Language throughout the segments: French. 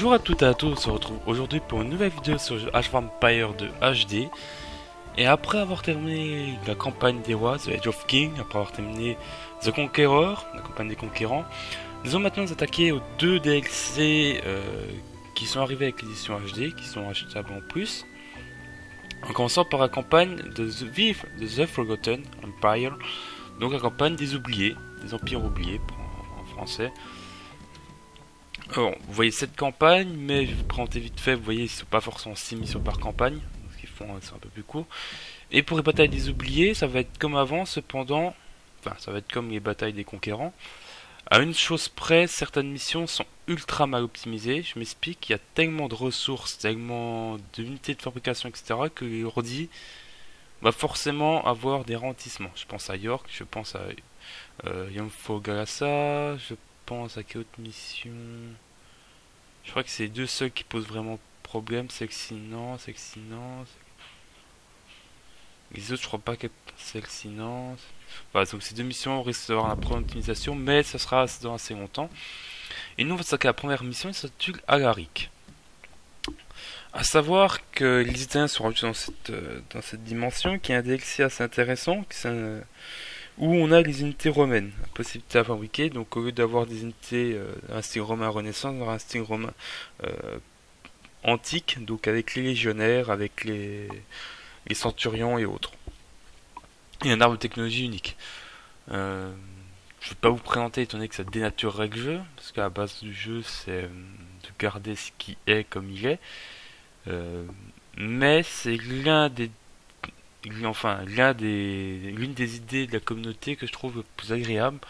Bonjour à toutes et à tous, on se retrouve aujourd'hui pour une nouvelle vidéo sur le jeu Age of Empires 2 HD. Et après avoir terminé la campagne des rois, The Age of King, après avoir terminé The Conqueror, la campagne des conquérants, nous allons maintenant nous attaquer aux deux DLC qui sont arrivés avec l'édition HD, qui sont achetables en plus. En commençant par la campagne de The Forgotten Empire, donc la campagne des oubliés, des empires oubliés en français. Alors, vous voyez cette campagne, mais je vais vous présenter vite fait. Vous voyez, ils ne sont pas forcément 6 missions par campagne, ce qu'ils font, c'est un peu plus court. Et pour les batailles des oubliés, ça va être comme avant, cependant, enfin, ça va être comme les batailles des conquérants. À une chose près, certaines missions sont ultra mal optimisées. Je m'explique, il y a tellement de ressources, tellement d'unités de fabrication, etc., que l'ordi va forcément avoir des ralentissements. Je pense à York, je pense à Yomfo Galassa, je pense à quelle autre mission. Je crois que c'est les deux seuls qui posent vraiment problème. Celle-ci non. Les autres, je crois pas que celle-ci non. Voilà, donc ces deux missions risquent d'avoir un problème d'optimisation, mais ça sera dans assez longtemps. Et nous, on va s'attaquer à la première mission, qui s'intitule Alaric. A savoir que les Italiens sont rajoutés dans cette dimension, qui est un DLC assez intéressant, où on a les unités romaines, la possibilité à fabriquer. Donc au lieu d'avoir des unités un style romain renaissance, on aura un style romain antique, donc avec les légionnaires, avec les centurions et autres. Et un arbre de technologie unique. Je ne vais pas vous présenter étant donné que ça dénaturerait le jeu, parce qu'à la base du jeu c'est de garder ce qui est comme il est. Mais c'est l'une des idées de la communauté que je trouve le plus agréable.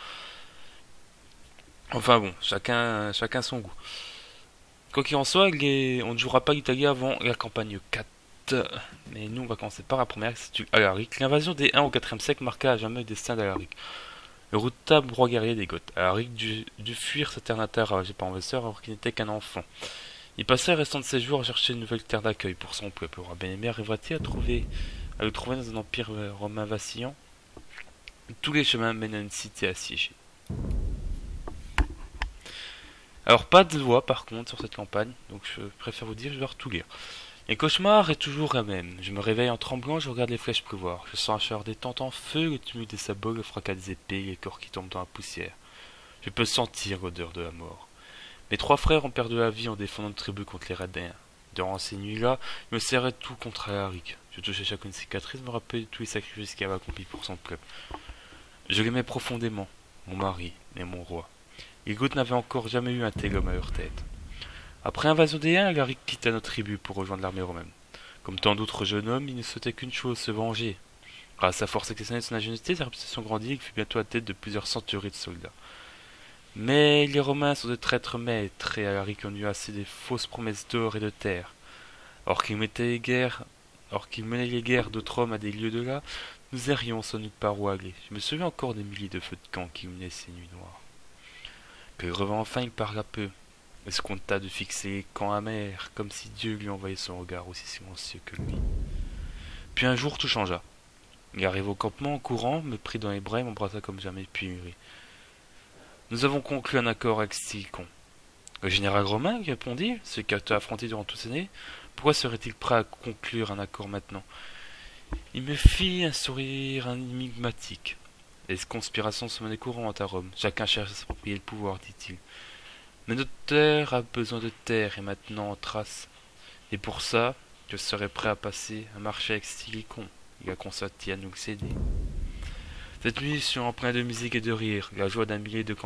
Enfin bon, chacun son goût. Quoi qu'il en soit, on ne jouera pas l'Italie avant la campagne 4. Mais nous, on va commencer par la première, c'est Alaric. L'invasion des 1 au 4e siècle marqua à jamais le destin d'Alaric. Le redoutable roi guerrier des Goths. Alaric dut fuir sa terre natale ravagée par envahisseurs alors qu'il n'était qu'un enfant. Il passait le restant de ses jours à chercher une nouvelle terre d'accueil pour son peuple. Le roi Bénémer arrivera-t-il à le trouver dans un empire romain vacillant? Tous les chemins mènent à une cité assiégée. Alors pas de loi par contre sur cette campagne, donc je préfère vous dire, je vais tout lire. Les cauchemars est toujours la même. Je me réveille en tremblant, je regarde les flèches pleuvoir. Je sens la chaleur des tentes en feu, le tumulte des sabots, le fracas des épées, les corps qui tombent dans la poussière. Je peux sentir l'odeur de la mort. Mes 3 frères ont perdu la vie en défendant notre tribu contre les Radins. Durant ces nuits-là, je me serrais tout contre Alaric. Je touchais chacune cicatrice, me rappelais tous les sacrifices qu'il avait accomplis pour son peuple. Je l'aimais profondément, mon mari et mon roi. Les Goths n'avaient encore jamais eu un tel homme à leur tête. Après l'invasion des Huns, Alaric quitta notre tribu pour rejoindre l'armée romaine. Comme tant d'autres jeunes hommes, il ne souhaitait qu'une chose, se venger. Grâce à sa force exceptionnelle de son ingéniosité, sa réputation grandit et il fut bientôt à la tête de plusieurs centuries de soldats. Mais les Romains sont de traîtres maîtres et Alaric en eut assez des fausses promesses d'or et de terre. Or qu'il menait les guerres d'autres hommes à des lieux de là, nous errions sans nulle part où aller. Je me souviens encore des milliers de feux de camp qui illuminaient ces nuits noires. Que il revint enfin, il parla peu, et se contenta de fixer les camps amers, comme si Dieu lui envoyait son regard aussi silencieux que lui. Puis un jour tout changea. Il arriva au campement en courant, me prit dans les bras et m'embrassa comme jamais, puis mûrit. Nous avons conclu un accord avec Stilicon. Le général romain, répondit, celui qui t'a affronté durant toutes ces années, pourquoi serait-il prêt à conclure un accord maintenant? Il me fit un sourire énigmatique. Les conspirations se menaient courantes à Rome. Chacun cherche à s'approprier le pouvoir, dit-il. Mais notre terre a besoin de terre et maintenant en trace. Et pour ça, je serais prêt à marcher avec Stilicon. Il a consenti à nous le céder. Cette nuit fut empreinte de musique et de rire, la joie d'un millier de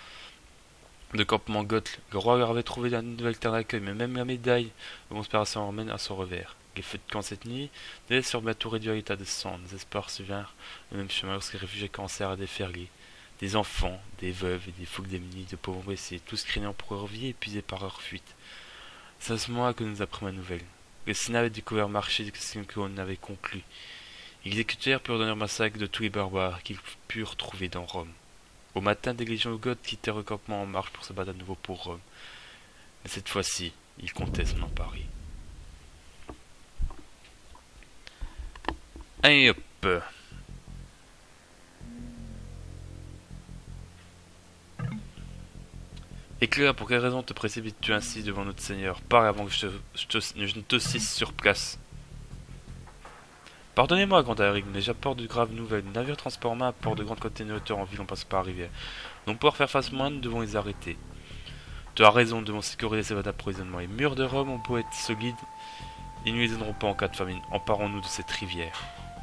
campements goths. Le roi leur avait trouvé une nouvelle terre d'accueil, mais même la médaille de conspiration romaine à son revers. Les feux de camp cette nuit devaient sur bientôt réduire l'état de sang. Nos espoirs suivirent le même chemin lorsque les réfugiés commencèrent à déferler. Des enfants, des veuves et des foules démunies, de pauvres blessés, tous craignant pour leur vie, épuisés par leur fuite. C'est à ce moment-là que nous apprîmes la nouvelle. Le Sénat avait découvert le marché que l'on avait conclu. Ils exécutèrent pour donner un massacre de tous les barbares qu'ils purent trouver dans Rome. Au matin, des légions goths quittèrent le campement en marche pour se battre à nouveau pour Rome. Mais cette fois-ci, ils comptaient s'en emparer. Allez hop. Éclair, pour quelle raison te précipites-tu ainsi devant notre Seigneur? Pars avant que je ne te cisse sur place. Pardonnez-moi, grand Eric, mais j'apporte de graves nouvelles. Les navires transportant apportent de grandes quantités de nourriture en ville en passant par la rivière. Donc pour pouvoir faire face moins, nous devons les arrêter. Tu as raison, nous devons sécuriser ces voies d'approvisionnement. Les murs de Rome ont beau être solides, ils ne les aideront pas en cas de famine. Emparons-nous de cette rivière.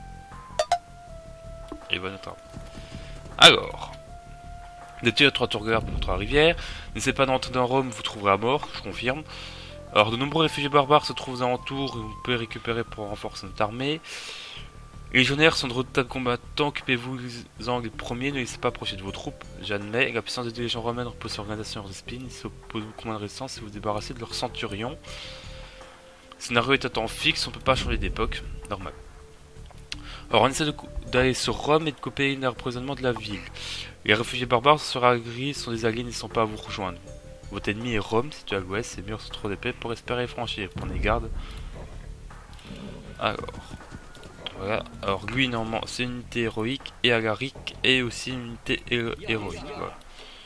Et voilà notre arme. Alors, détruire 3 tours garde contre la rivière. N'essayez pas d'entrer dans Rome, vous trouverez à mort, je confirme. Alors, de nombreux réfugiés barbares se trouvent aux alentours et vous pouvez récupérer pour renforcer notre armée. Les légionnaires sont de redoutables combattants, occupez-vous-en les premiers, ne laissez pas approcher de vos troupes. J'admets, la puissance des légions romaines repose sur l'organisation de leurs espines, ils s'opposent beaucoup moins de résistance si vous vous débarrassez de leurs centurions. Le scénario est à temps fixe, on peut pas changer d'époque, normal. Alors on essaie d'aller sur Rome et de couper l'approvisionnement de la ville. Les réfugiés barbares sera gris, sont des alliés, n'hésitez pas à vous rejoindre. Votre ennemi est Rome, situé à l'ouest, ses murs sont trop épais pour espérer franchir, prenez garde. Alors... Voilà, alors lui normalement c'est une unité héroïque et agarique et aussi une unité héroïque. Voilà.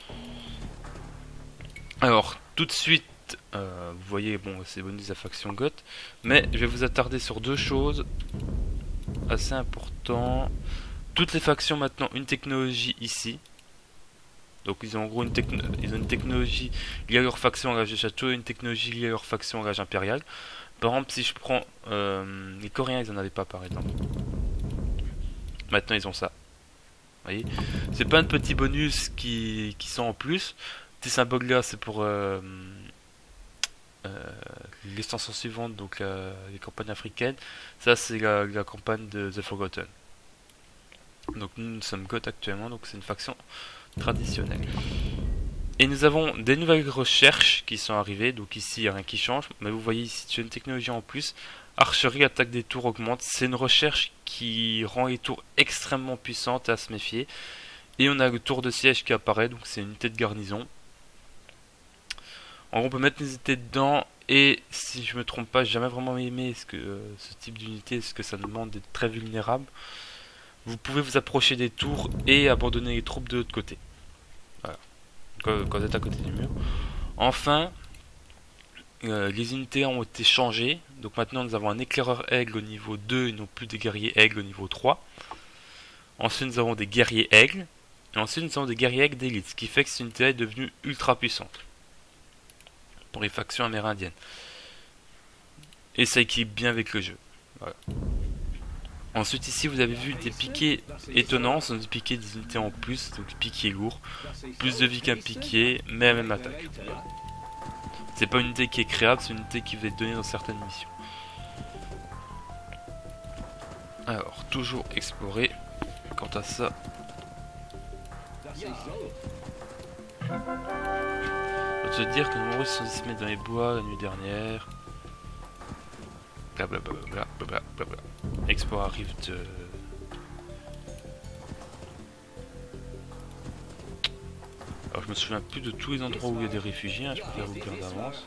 Alors tout de suite, vous voyez, bon c'est bonus à faction goth, mais je vais vous attarder sur deux choses assez importantes. Toutes les factions maintenant une technologie ici. Donc ils ont en gros ils ont une technologie liée à leur faction engagée château et une technologie liée à leur faction engagée impériale. Par exemple, si je prends les Coréens, ils en avaient pas par exemple. Maintenant, ils ont ça. Vous voyez, c'est pas un petit bonus qui sont en plus. Ces symboles là, c'est pour l'extension suivante, donc les campagnes africaines. Ça, c'est la campagne de The Forgotten. Donc nous sommes Goth actuellement, donc c'est une faction traditionnelle. Et nous avons des nouvelles recherches qui sont arrivées, donc ici il n'y a rien qui change, mais vous voyez ici tu as une technologie en plus, archerie, attaque des tours augmente, c'est une recherche qui rend les tours extrêmement puissantes à se méfier. Et on a le tour de siège qui apparaît, donc c'est une unité de garnison. En gros on peut mettre les unités dedans, et si je me trompe pas, j'ai jamais vraiment aimé ce type d'unité, parce que ça demande d'être très vulnérable. Vous pouvez vous approcher des tours et abandonner les troupes de l'autre côté. Voilà. Quand vous êtes à côté du mur. Enfin, les unités ont été changées. Donc maintenant nous avons un éclaireur aigle au niveau 2 et non plus des guerriers aigles au niveau 3. Ensuite nous avons des guerriers aigles. Et ensuite nous avons des guerriers aigles d'élite. Ce qui fait que cette unité est devenue ultra puissante. Pour les factions amérindiennes. Et ça équilibre bien avec le jeu. Voilà. Ensuite ici vous avez vu des piquets étonnants, ce sont des piquets des unités en plus, donc piquet lourd, plus de vie qu'un piquet, mais la même attaque. C'est pas une unité qui est créable, c'est une unité qui va être donnée dans certaines missions. Alors, toujours explorer, quant à ça... Je peux te dire que nombreux se sont dissimulés dans les bois la nuit dernière... Blablabla, blablabla. Export arrive de... Alors je me souviens plus de tous les endroits où il y a des réfugiés, hein, je préfère vous le dire d'avance.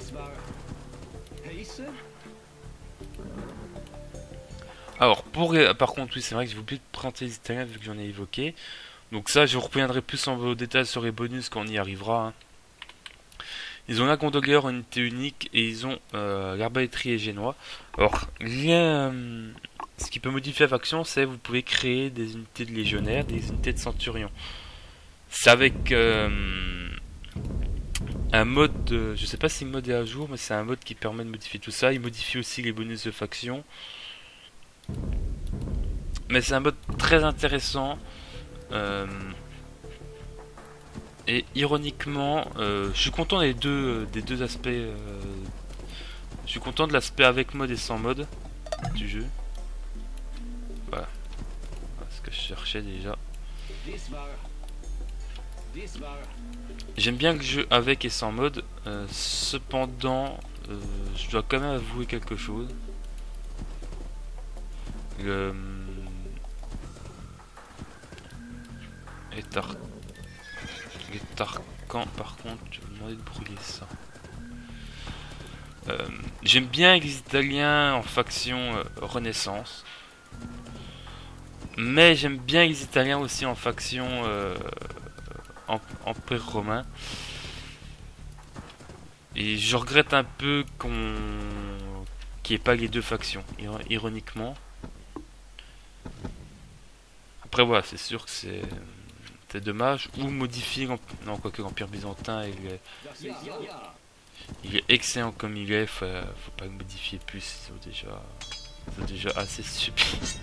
Alors par contre oui c'est vrai que j'ai oublié de présenter les Italiens vu que j'en ai évoqué. Donc ça je reviendrai plus en détail sur les bonus quand on y arrivera. Hein. Ils ont la gondolière, une unité unique, et ils ont l'arbalétrier génois. Alors, ce qui peut modifier la faction, c'est que vous pouvez créer des unités de légionnaires, des unités de centurions. C'est avec un mode, je sais pas si le mode est à jour, mais c'est un mode qui permet de modifier tout ça. Il modifie aussi les bonus de faction. Mais c'est un mode très intéressant. Et ironiquement, je suis content des deux aspects. Je suis content de l'aspect avec mode et sans mode du jeu. Voilà. Voilà ce que je cherchais déjà. J'aime bien le jeu avec et sans mode. Cependant, je dois quand même avouer quelque chose. Les Tarkans, par contre, je vais vous demander de brûler ça. J'aime bien les Italiens en faction Renaissance. Mais j'aime bien les Italiens aussi en faction Empire romain. Et je regrette un peu qu'il n'y ait pas les deux factions, ironiquement. Après voilà, c'est sûr que c'est dommage. Ou modifier, non quoique l'Empire byzantin il est excellent comme il est, faut pas le modifier plus, ils sont déjà assez subi.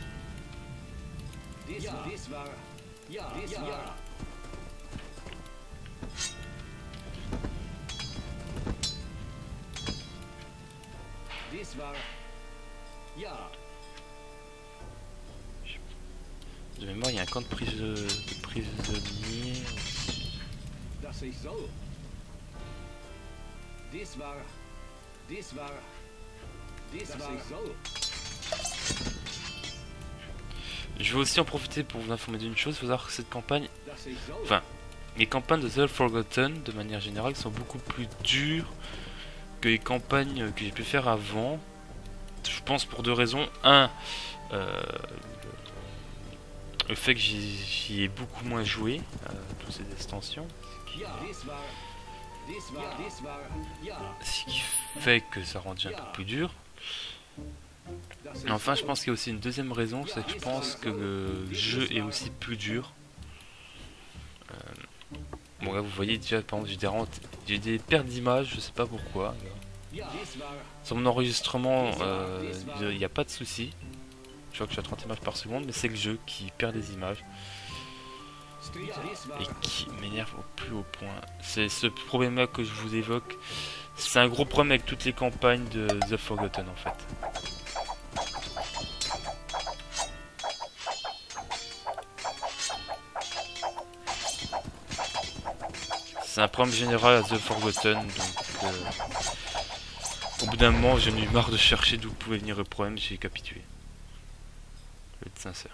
De mémoire, il y a un camp de prisonniers. Je vais aussi en profiter pour vous informer d'une chose, il faut savoir que cette campagne, enfin, les campagnes de The Forgotten, de manière générale, sont beaucoup plus dures que les campagnes que j'ai pu faire avant. Je pense pour deux raisons. Un, le fait que j'y ai beaucoup moins joué, toutes ces extensions. Ce qui fait que ça rend un peu plus dur. Et enfin, je pense qu'il y a aussi une deuxième raison, c'est que je pense que le jeu est aussi plus dur. Bon là vous voyez déjà, par exemple, j'ai des pertes d'images, je sais pas pourquoi. Sur mon enregistrement, il n'y a pas de souci. Je vois que je suis à 30 images par seconde, mais c'est le jeu qui perd des images. Et qui m'énerve au plus haut point. C'est ce problème-là que je vous évoque. C'est un gros problème avec toutes les campagnes de The Forgotten en fait. C'est un problème général à The Forgotten, donc au bout d'un moment j'en ai eu marre de chercher d'où pouvait venir le problème, j'ai capitulé. Je vais être sincère.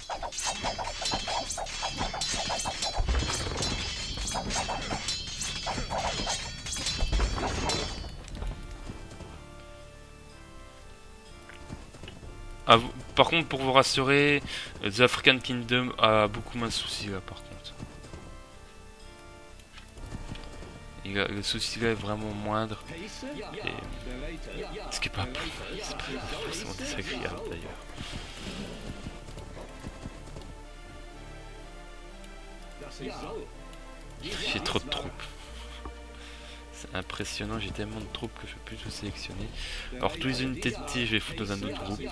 Ah, par contre, pour vous rassurer, The African Kingdom a beaucoup moins de soucis là par contre. Le souci là est vraiment moindre. Et ce qui est pas forcément désagréable d'ailleurs. J'ai trop de troupes. C'est impressionnant, j'ai tellement de troupes que je peux plus tout sélectionner. Alors tous les unités de tir, je vais foutre dans un autre groupe.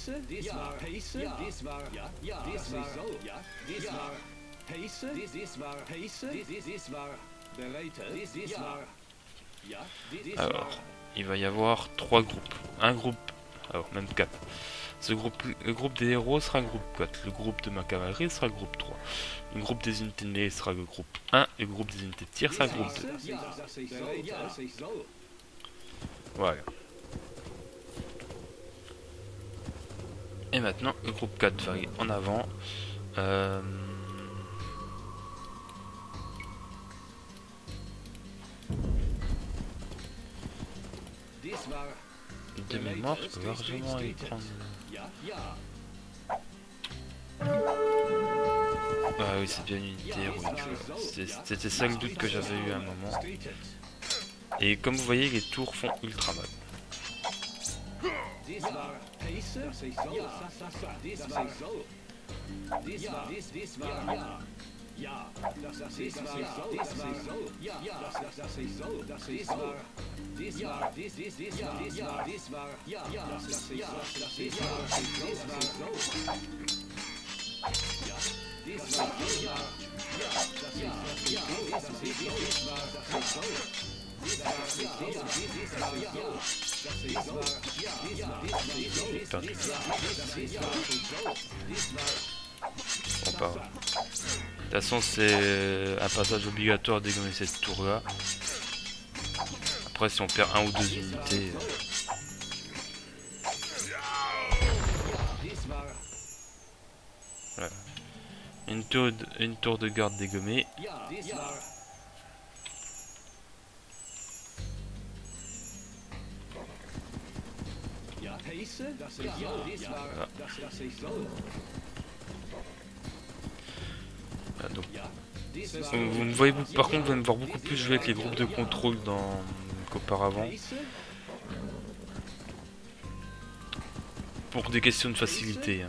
Alors, il va y avoir 3 groupes. Un groupe, alors même 4. Le groupe des héros sera le groupe 4. Le groupe de ma cavalerie sera le groupe 3. Le groupe des unités de mêlée sera le groupe 1. Et le groupe des unités de tir sera le groupe 2. Voilà. Et maintenant, le groupe 4 va aller en avant. De mémoire, je peux largement aller prendre... Ah oui, c'est bien une unité héroïque. C'était ça le doute que j'avais eu à un moment. Et comme vous voyez, les tours font ultra mal. On part. De toute façon, c'est un passage obligatoire de dégommer cette tour là. Après, si on perd 1 ou 2 unités. Voilà. Une tour de garde dégommée. Voilà. Donc, vous me voyez, par contre, vous allez me voir beaucoup plus jouer avec les groupes de contrôle dans qu'auparavant. Pour des questions de facilité. Hein.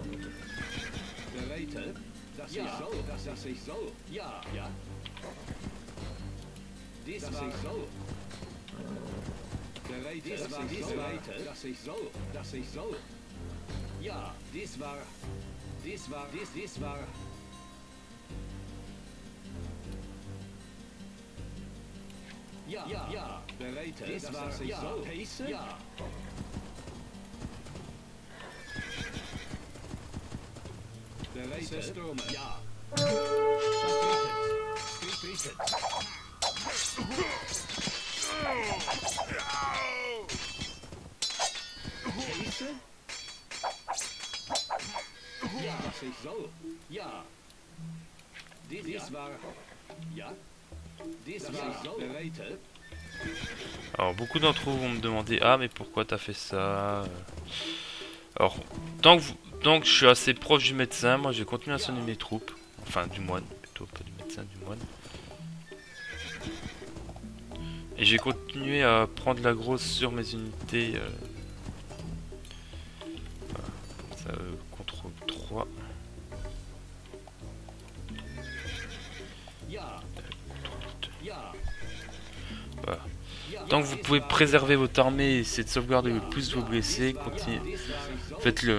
Alors beaucoup d'entre vous vont me demander ah mais pourquoi t'as fait ça. Alors tant que je suis assez proche du médecin, moi je vais continuer à soigner mes troupes, enfin du moine plutôt, pas du médecin, du moine. Et j'ai continué à prendre la grosse sur mes unités. Voilà, comme ça, contrôle 3. Voilà. Tant que vous pouvez préserver votre armée et essayer de sauvegarder le plus vos blessés, continuez. Faites-le.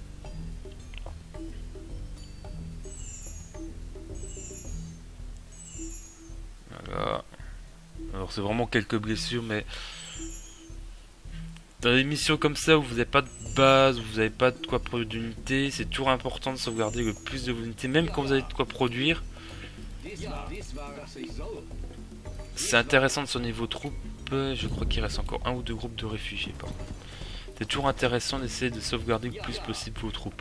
Voilà. Alors c'est vraiment quelques blessures, mais dans des missions comme ça où vous n'avez pas de base, où vous n'avez pas de quoi produire d'unités, c'est toujours important de sauvegarder le plus de vos unités, même quand vous avez de quoi produire. C'est intéressant de soigner vos troupes. Je crois qu'il reste encore un ou deux groupes de réfugiés par contre. C'est toujours intéressant d'essayer de sauvegarder le plus possible vos troupes.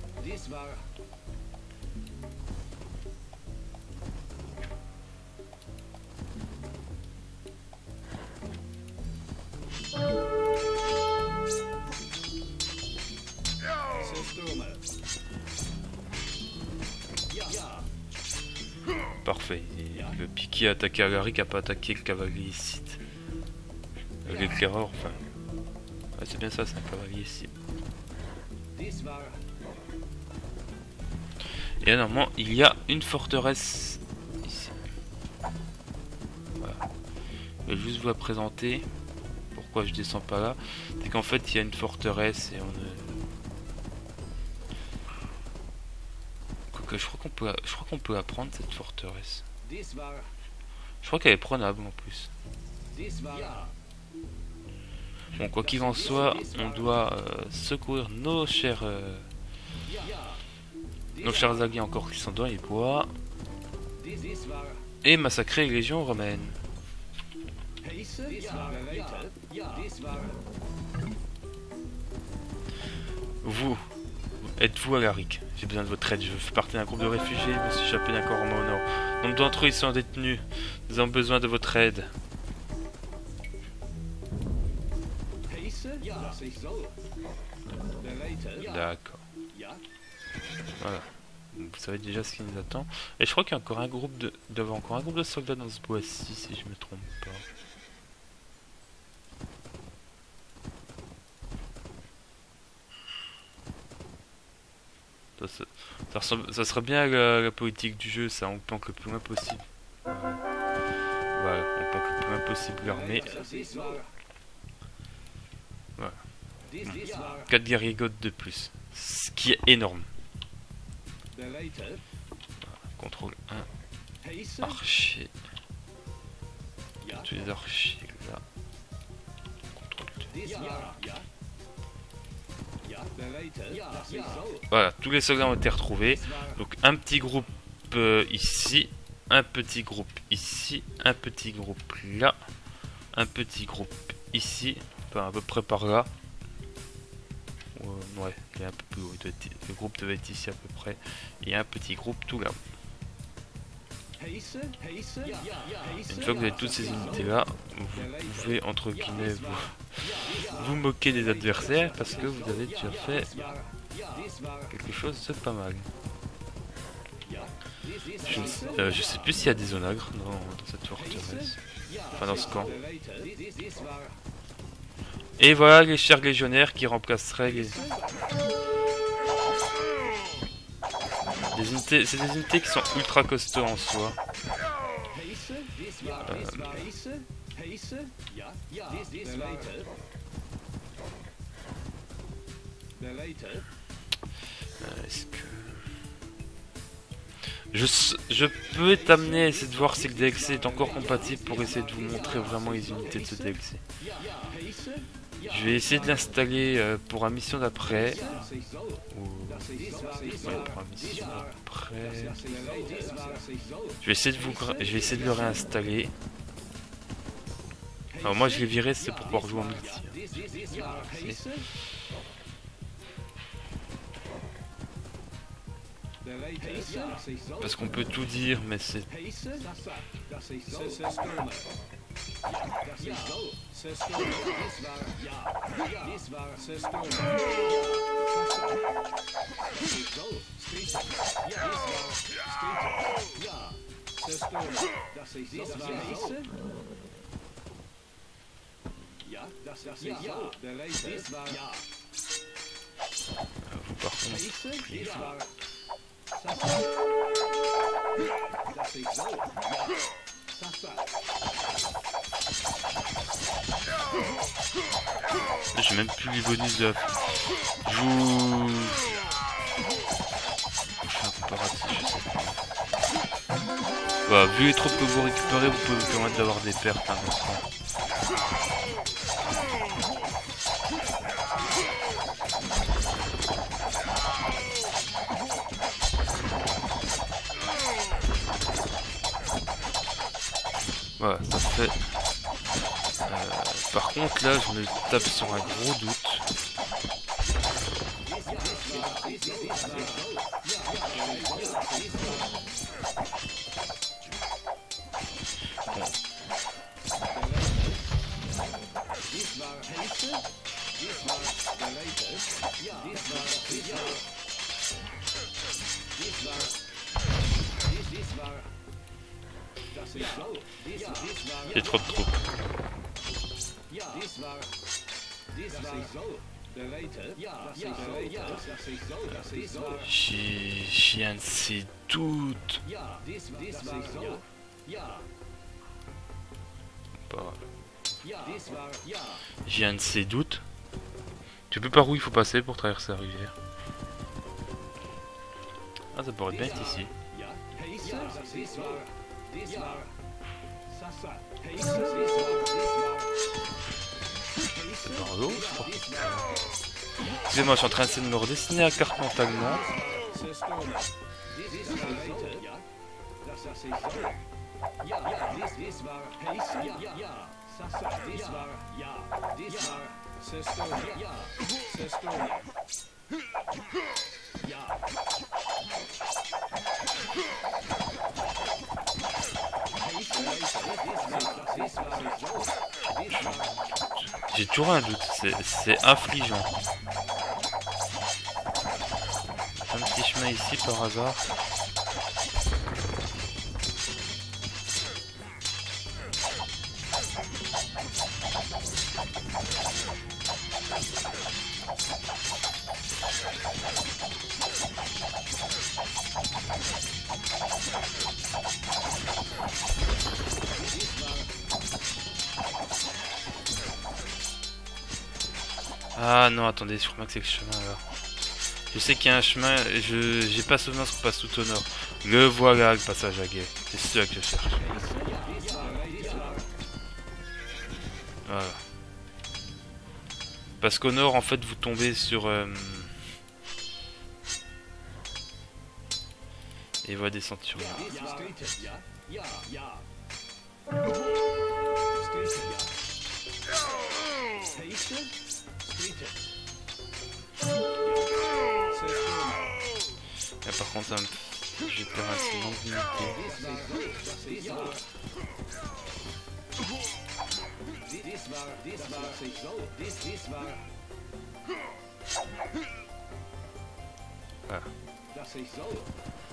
Parfait. Et le piqué a attaqué Alaric, a pas attaqué le cavalier site. L'éclaireur, enfin. Ouais, c'est bien ça, c'est un cavalier ici. Et là, normalement, il y a une forteresse ici. Voilà. Je vais juste vous la présenter. Pourquoi je descends pas là? C'est qu'en fait, il y a une forteresse et on je crois qu'on peut la prendre cette forteresse. Je crois qu'elle est prenable en plus. Bon, quoi qu'il en soit, on doit secourir nos chers alliés encore qui sont dans les bois et massacrer les légions romaines. Vous, êtes-vous Alaric? J'ai besoin de votre aide, je fais partie d'un groupe de réfugiés, je me suis échappé d'un corps au nord. Nombre d'entre eux ils sont détenus, nous avons besoin de votre aide. D'accord. Voilà. Vous savez déjà ce qui nous attend. Et je crois qu'il y a encore un groupe de soldats dans ce bois-ci, si je me trompe pas. Ça serait bien la politique du jeu, ça, on planque le plus loin possible. Voilà, on planque le plus loin possible l'armée. Voilà. 4 guerriers goths de plus, ce qui est énorme. Voilà, contrôle 1. Archer. Tous les archers là. Contrôle 2. Voilà, tous les soldats ont été retrouvés. Donc un petit groupe ici, un petit groupe ici, un petit groupe là, un petit groupe ici, enfin à peu près par là. Ouais, il est un peu plus haut. Le groupe devait être ici à peu près. Et un petit groupe tout là. Une fois que vous avez toutes ces unités là, vous pouvez entre guillemets vous moquer des adversaires parce que vous avez déjà fait quelque chose de pas mal. Je sais plus s'il y a des onagres dans cette forteresse. Enfin dans ce camp. Et voilà les chers légionnaires qui remplaceraient les unités. C'est des unités qui sont ultra costauds en soi. Est-ce que... Je peux t'amener à essayer de voir si le DLC est encore compatible pour essayer de vous montrer vraiment les unités de ce DLC. Je vais essayer de l'installer pour la mission d'après. Ou... Ouais, pour la mission d'après. Je vais essayer de le réinstaller. Alors moi je l'ai viré, c'est pour pouvoir jouer en multi. Parce qu'on peut tout dire, mais c'est... Vous par contre... J'ai même plus les bonus de... Je fais un comparatif, je sais pas. Voilà, vu les troupes que vous récupérez, vous pouvez vous permettre d'avoir des pertes, hein, dans ce cas. Voilà, ça fait... par contre, là, je me tape sur un gros doute. Bon. J'ai trop de troupes. J'ai un de ces doutes. J'ai un de ces doutes. Tu peux par où il faut passer pour traverser la rivière? Ah, ça pourrait bien être ici. C'est par l'eau, je crois. Excusez-moi, je suis en train de me redessiner la carte mentalement. J'ai toujours un doute, c'est affligeant. Un petit chemin ici par hasard. Ah non, attendez, je crois que c'est le chemin là. Je sais qu'il y a un chemin, j'ai pas souvenir qu'on passe tout au nord. Le voilà, le passage à guet. C'est celui que je cherche. Voilà. Parce qu'au nord, en fait, vous tombez sur... Et voie des ceinturons. Là, par contre, je perds assez longue unité. Voilà.